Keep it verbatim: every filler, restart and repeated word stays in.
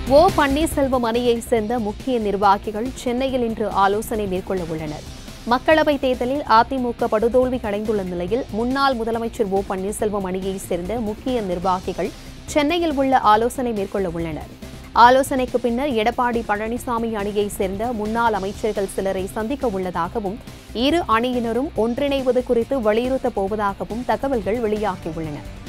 ஓ பன்னீர்செல்வம் அணியைச் சேர்ந்த முக்கிய நிர்வாகிகள் சென்னையில் இன்று ஆலோசனை மேற்கொள்ள உள்ளனர். மக்களவைத் தேர்தலில் அதிமுக படுதோல்வி அடைந்துள்ள நிலையில் முன்னாள் முதலமைச்சர் ஓ பன்னீர்செல்வம் அணியைச் சேர்ந்த முக்கிய நிர்வாகிகள் சென்னையில் உள்ள ஆலோசனை மேற்கொள்ள உள்ளனர். ஆலோசனைக்கு பின்னர் எடப்பாடி பழனிசாமி அணியைச் சேர்ந்த முன்னாள் அமைச்சர்கள் சிலரை சந்திக்க உள்ளதாகவும் இரு அணியினரும் ஒன்றிணைவது குறித்து வலியுறுத்தப் போவதாகவும் தகவல்கள் வெளியாகியுள்ளன.